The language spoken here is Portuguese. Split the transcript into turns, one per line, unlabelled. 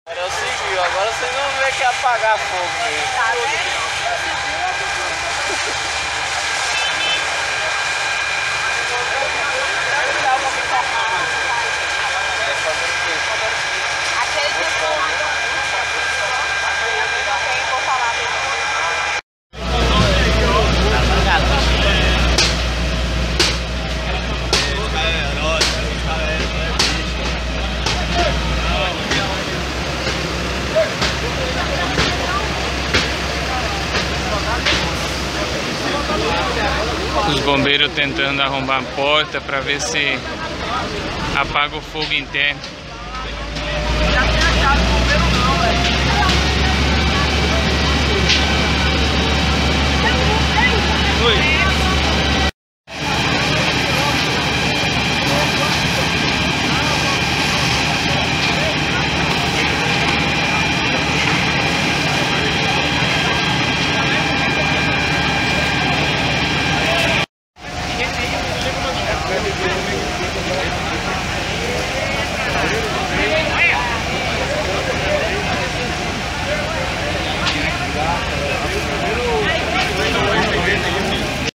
Agora seguiu, agora vocês vão ver que é apagar fogo mesmo.
Tá vendo?
Os bombeiros tentando arrombar a porta para ver se apaga o fogo interno.